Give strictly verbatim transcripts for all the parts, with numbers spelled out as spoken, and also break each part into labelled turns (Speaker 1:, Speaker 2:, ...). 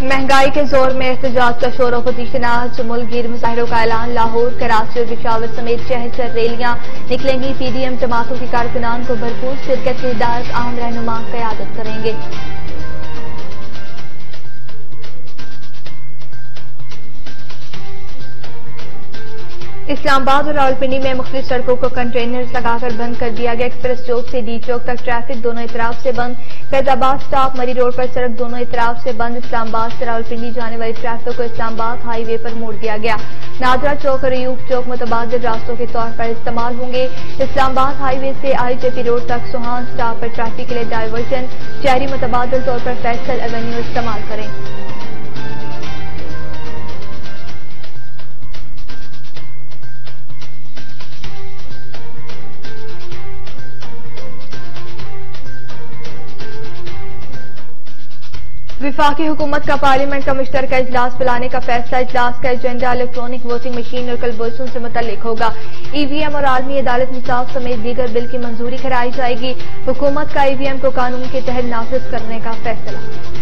Speaker 1: महंगाई के जोर में एहतजाज का शोर ऑपोजिशन आज मुल्क मुजाहिरों का ऐलान। लाहौर, कराची और पेशावर समेत छह रैलियां निकलेंगी। पीडीएम जमातों के कारकुनान को भरपूर शिरकत की हिदायत, आम रहनुमा क़यादत करेंगे। इस्लामाबाद और रावलपिंडी में मुख्तलिफ सड़कों को कंटेनर्स लगाकर बंद कर दिया गया। एक्सप्रेस चौक से डी चौक तक ट्रैफिक दोनों इतराफ से बंद। फैजाबाद स्टॉप मरी रोड पर सड़क दोनों इतराफ से बंद। इस्लामाबाद से रावलपिंडी जाने वाली ट्रैफिक को इस्लामाबाद हाईवे पर मोड़ दिया गया। नादरा चौक और अयूब चौक मुतबादिल रास्तों के तौर पर इस्तेमाल होंगे। इस्लामाबाद हाईवे से आईजेपी रोड तक सुहान स्टॉप पर ट्रैफिक के लिए डायवर्जन। शहरी मुतबादिल तौर पर फैसल एवेन्यू इस्तेमाल करें। विफाकी हुकूमत का पार्लियामेंट का मुश्तरका इजलास बुलाने का फैसला। इजलास का एजेंडा इलेक्ट्रॉनिक वोटिंग मशीन और कलबोशों से मुतल्लिक होगा। ईवीएम और आलमी अदालत इंसाफ समेत दीगर बिल की मंजूरी कराई जाएगी। हुकूमत का ईवीएम को कानून के तहत नाफिज करने का फैसला।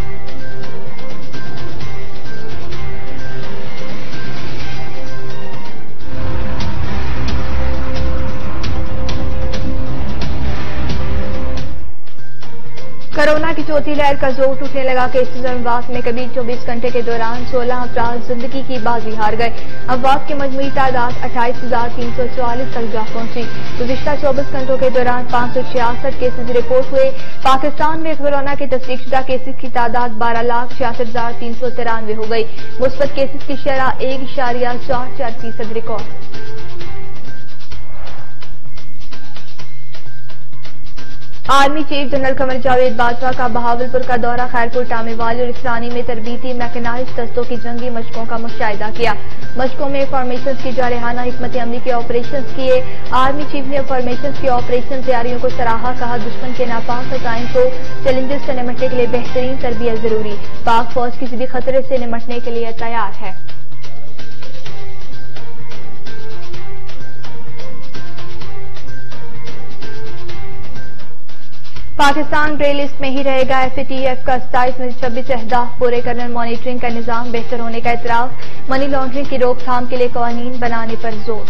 Speaker 1: कोरोना की चौथी लहर का जोर टूटने लगा। केसेज और अमवात में कभी चौबीस घंटे के दौरान सोलह अफराद जिंदगी की बाजी हार गए। अमवात की मजमूई तादाद अट्ठाईस हजार तीन सौ चौवालीस तक जा पहुंची। गुज़िश्ता चौबीस घंटों के दौरान पांच सौ छियासठ केसेज रिपोर्ट हुए। पाकिस्तान में कोरोना के तस्दीकशुदा केसेज की तादाद बारह लाख छियासठ हजार तीन सौ तिरानवे हो गई। मुस्बत केसेज की शरह एक इशारिया चार चार फीसद record. Army chief general Qamar Javed Bajwa का बहावलपुर का दौरा। खैरपुर, टामेवाली और इसरानी में तरबीती मैकेनाइज्ड दस्तों की जंगी मशकों का मुशाहिदा किया। मशकों में फॉर्मेशन की जारहाना हिकमत अमली के ऑपरेशन किए। आर्मी चीफ ने फॉर्मेशन की ऑपरेशन तैयारियों को सराहा। कहा, दुश्मन के नापाक अजाइम को चैलेंजेस से निमटने के लिए बेहतरीन तरबियत जरूरी। पाक फौज किसी भी खतरे से निमटने के लिए तैयार है। पाकिस्तान ग्रे लिस्ट में ही रहेगा। एफएटीएफ का सताईस में से छब्बीस अहदाफ पूरे करने, मॉनिटरिंग का निजाम बेहतर होने का इतराफ। मनी लॉन्ड्रिंग की रोकथाम के लिए कानून बनाने पर जोर।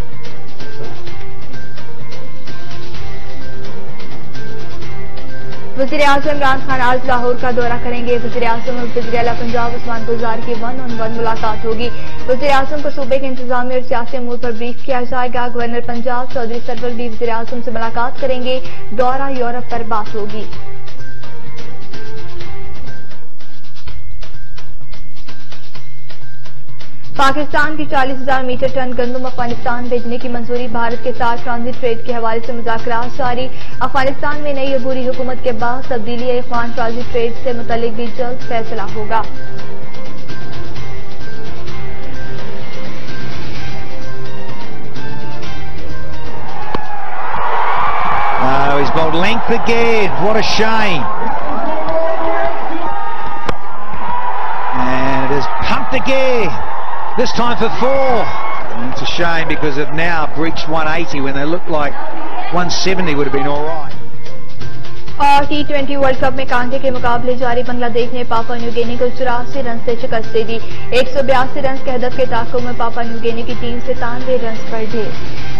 Speaker 1: वज़ीर आज़म इमरान खान आज लाहौर का दौरा करेंगे। वज़ीर आज़म और वज़ीर आला पंजाब उस्मान गुलजार की वन ऑन वन मुलाकात होगी। वज़ीर आज़म को सूबे के इंतजामी और सियासी अमूर पर ब्रीफ किया जाएगा। गवर्नर पंजाब चौधरी सरवर भी वज़ीर आज़म से मुलाकात करेंगे। दौरा यूरोप पर बात होगी। पाकिस्तान की चालीस हजार मीटर टन गंदम अफगानिस्तान भेजने की मंजूरी। भारत के साथ ट्रांजिट ट्रेड के हवाले से मुज़ाकरात जारी। अफगानिस्तान में नई अबूरी हुकूमत के बाद तब्दीली अफगान ट्रांजिट ट्रेड से मुतल्लिक भी जल्द फैसला होगा।
Speaker 2: Oh, he's bowled length again. What a shame. And it is pumped again. This time for four. And it's a shame because they've now breached one eighty when they looked like one seventy would have been all right.
Speaker 1: और T twenty world cup में कांटे के मुकाबले जारी। बांग्लादेश ने पापा New Guinea को चौरासी रन से शिकस्त दे दी। एक सौ बयासी रन के हदफ के ताक़ुब में पापा न्यू गिनी की टीम सतानवे रन पर ढेर।